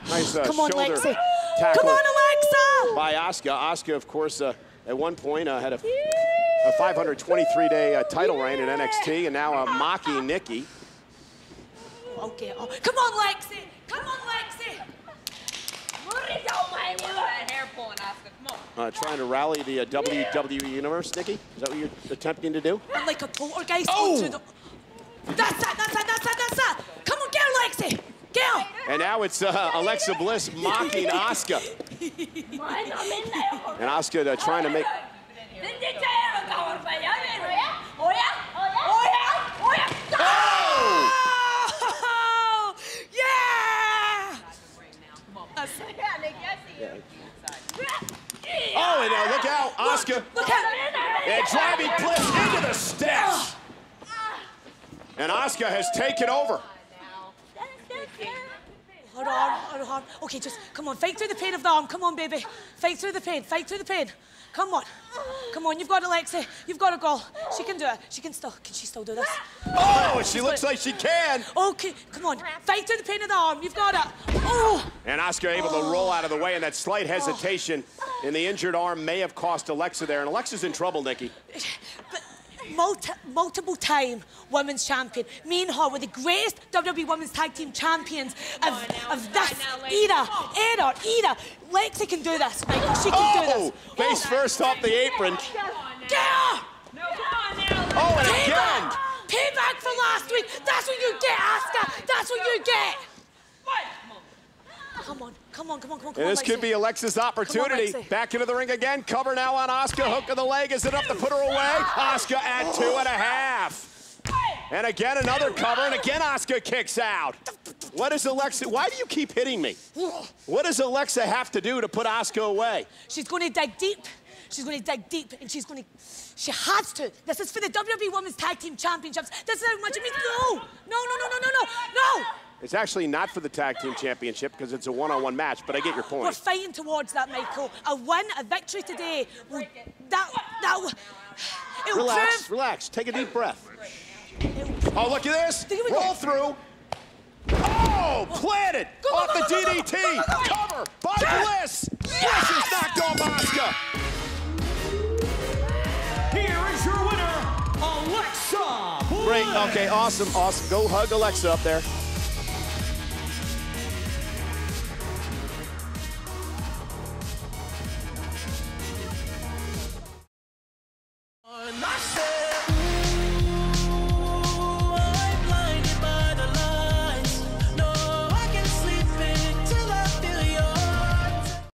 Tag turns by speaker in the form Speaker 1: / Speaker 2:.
Speaker 1: Nice
Speaker 2: Come on,
Speaker 1: shoulder
Speaker 2: Lexi.
Speaker 1: tackle
Speaker 2: Come on, Alexa.
Speaker 1: by Asuka. Asuka, of course, at one point had a 523-day title reign in NXT, and now mocking Nikki.
Speaker 2: Okay. Oh, come on, Lexi. Come on, Lexi.
Speaker 1: Trying to rally the WWE Universe, Nikki? Is that what you're attempting to do?
Speaker 2: I'm like a poltergeist.
Speaker 1: Oh!
Speaker 2: That's that. Come on, get her, Lexi. Get her.
Speaker 1: And now it's Alexa Bliss mocking Asuka. And Asuka trying to make...
Speaker 2: Oh! Yeah!
Speaker 1: Oh, and now look out, Asuka.
Speaker 2: Look out.
Speaker 1: And driving Bliss into the steps. And Asuka has taken over.
Speaker 2: Hold on. Okay, just come on. Fight through the pain of the arm. Come on, baby. Fight through the pain. Come on, you've got it, Lexi. You've got it, girl. She can do it. Can she still do this?
Speaker 1: Oh, she looks like she can.
Speaker 2: Okay, come on. Fight through the pain of the arm. You've got it. Oh.
Speaker 1: And Asuka able to roll out of the way, and that slight hesitation in the injured arm may have cost Alexa there. And Alexa's in trouble, Nikki.
Speaker 2: But multiple time women's champion. Me and her were the greatest WWE Women's Tag Team Champions of this era. Lexi can do this, Michael. She can do this.
Speaker 1: Face first off the apron.
Speaker 2: Get her!
Speaker 1: Oh, and again!
Speaker 2: Payback for last week. That's what you get, Asuka. That's what you get. Come on.
Speaker 1: And this could be Alexa's opportunity. Back into the ring again. Cover now on Asuka. Hook of the leg. Is it enough to put her away? Asuka at 2.5. And again, another cover. And again, Asuka kicks out. What is Alexa? Why do you keep hitting me? What does Alexa have to do to put Asuka away?
Speaker 2: She's going to dig deep. And she has to. This is for the WWE Women's Tag Team Championships. This is how much it means. No.
Speaker 1: It's actually not for the Tag Team Championship because it's a one-on-one match, but I get your point.
Speaker 2: We're fighting towards that, Michael. A victory today,
Speaker 1: Relax. Take a deep breath. Oh, look at this. Roll through. Oh, planted off the DDT. Cover by Bliss. Bliss is knocked off Asuka.
Speaker 3: Here is your winner, Alexa Bliss.
Speaker 1: Great. Okay, awesome. Go hug Alexa up there.